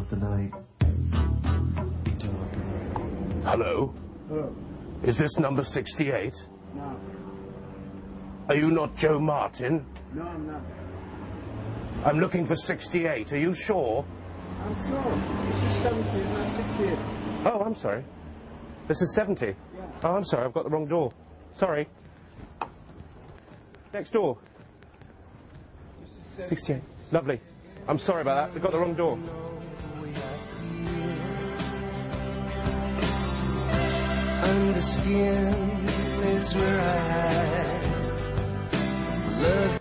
of the night. Hello? Hello. Is this number 68? No. Are you not Joe Martin? No, I'm not. I'm looking for 68. Are you sure? I'm sure. This is 70, not 68. Oh, I'm sorry. This is 70? Yeah. Oh, I'm sorry. I've got the wrong door. Sorry. Next door. 68. Lovely. I'm sorry about that. We've got the wrong door. Under skin is where I hide. Love